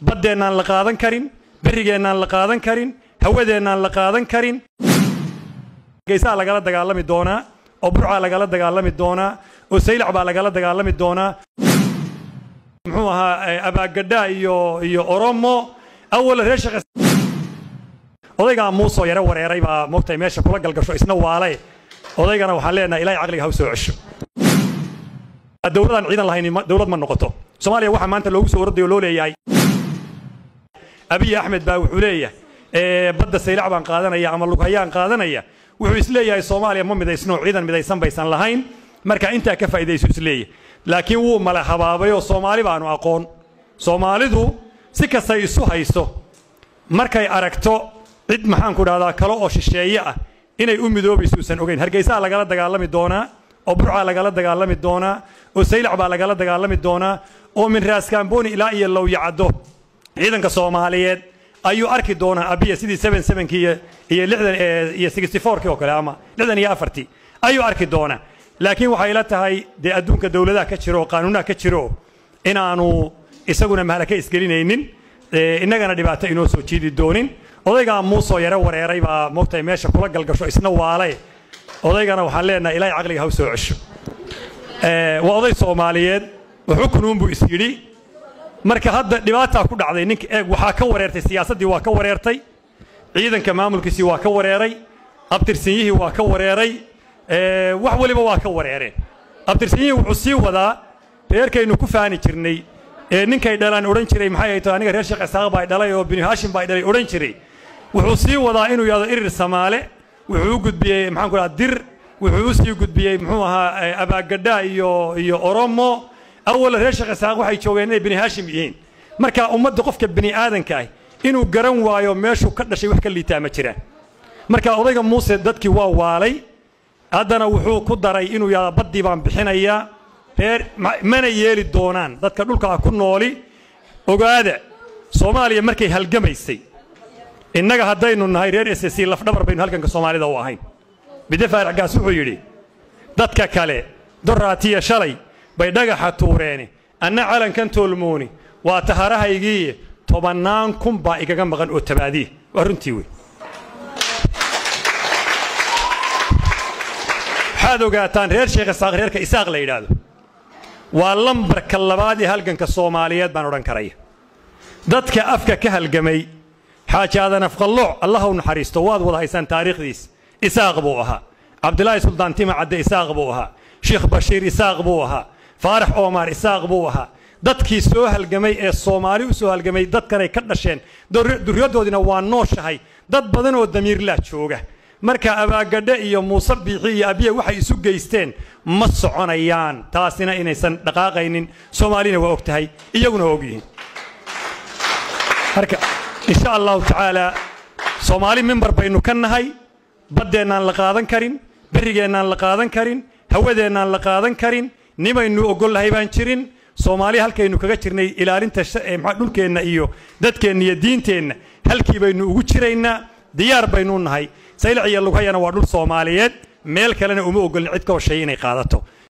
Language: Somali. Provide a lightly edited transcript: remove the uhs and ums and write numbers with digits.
بدنا لقادن كرين بريجنا لقادن كرين هودنا لقادن كرين جيسا لقلا دجالة مدونا أبرع لقلا دجالة مدونا وسيلع بالقلا دجالة مدونا محوها أبا قدا يو أورومو أول رشق odayga muuso yara wareeray baa moogtay meesha kula galgasho isna waalay odaygana waxaan leenahay ilaahay aqliga ha soo cesho dawladan ciidan lahayn dawlad ma noqoto Soomaaliya waxa maanta loogu soo ordayo loo leeyahay Abiy Ahmed baa wuxuu leeyahay badda saylac baan qaadanaya ama lugayaan qaadanaya wuxuu is leeyahay Soomaaliya ma midaysno ciidan midaysan baysan lahayn marka inta ka faa'iideyso is leeyahay laakiin wuu mala habaabayo Soomaali baanu aqoon Soomaalidu si kasta isu haysto markay aragto cid maxaan ku dhahdaa kale oo shisheeye ah inay u midoobayso san ogeyn Hargeysa lagala dagaalami doonaa oo Burca lagala dagaalami doonaa oo Saylac baa lagala dagaalami doonaa oo min raas Kaamboni ilaa iyo low yacdo ciidanka Soomaaliyeed ayuu arki doonaa Abiy sidii 77 iyo 60 iyo 64 oo kale ama 64 ayuu arki doonaa laakiin waxa ila tahay de adduunka dawladaha ka jiro qaanuunaha ka jiro inaanu isaguna mahalka isgelinaynin inagana dhibaato inoo soo jiidi doonin odayga muuso yara wareeray baa moogtay meesha kula galgasho isna waalay odaygana waxaan leenahay ilaahay aqliga ha soo cesho waa oday Soomaaliyeed wuxuu kunuunbu is yiri marka hadda dhibaata ku dhacday ninka eeg waxa ka wareertay siyaasadii waa ka wareertay ciidanka maamulkiisii waa ka wareeray abtirsiiyihii waa ka wareeray wax waliba waa ka wareereen abtirsiiyihii wuxuu sii wadaa reerkaynu ku faani jirnay ninkay dhalaan oran jiray maxay ay tahay aniga reer Sheekh Isaaq baa dhalay oo Bini Hashim baa dhalay oran jiray wuxuu sii wadaa inuu yaado irir Soomaale wuxuu gudbiyay maxaan ku raad dir wuxuu sii gudbiyay muxuu ahaa Aba Gada iyo Oromo awal reer Sheekh Isaaq waxay joogeen inay Bini Hashim yihiin marka ummadda qofka bini aadanka ah inuu garan waayo meeshu ka dhashay wax ka liitaa ma jiraan marka odayga Muuse dadkii waa waalay haddana wuxuu ku daray inuu yaado badii baan bixinaya reer mana yeeli doonaan dadka dhulka ku nooli ogaada Soomaaliya markay halgamaysay innaga haddaynu nahay reer SSC laf dhabar baynu halkanka Soomaalida u ahayn bidafaa ragaas wuxuu yiri dadka kale doraatiya shalay bay dhagaxa tuureen anna calankan toolmooni waa taharahaygii tobanaan kun baa igaga maqan oo tabaadi waa runtii way xadogaataan reer Sheekh Isaaq reerka Isaaq la yiraahdo waa lambarka labaad ee halganka Soomaaliyeed baan oran karay dadka afka ka halgamay xaajaadan afqallo Allahu naxariisto waad wada haysan taariikhdiis Isaaq buu ahaa Abdullaahi Sultaan Tima Cadde Isaaq buu ahaa Sheekh Bashiir Isaaq buu ahaa Faarax Omar Isaaq buu ahaa dadkii soo halgamay ee Soomaali u soo halgamay dadkan ay ka dhasheen duryadoodina waa nooshahay dad badan oo damiir la jooga marka Aba Gada iyo Muuse Biixi iyo Abiy waxay isu geysteen ma soconayaan taasina inaysan dhaqaaqaynin Soomaalina waa ogtahay iyaguna ogyihiin marka insha Allah taala Soomaali member baynu ka nahay badeena la qaadan karin barigeena la qaadan karin hawadeena la qaadan karin nimaynu ogolahay baan jirin Soomaali halkaynu kaga jirnay ilaalinta dhulkeena iyo dadkeena iyo diinteena halkii baynu ugu jiraynaa diyaar baynu nahay Saylac iyo Lugayana waa dhul Soomaaliyeed meel kalena uma ogolin cid ka shay inay qaadato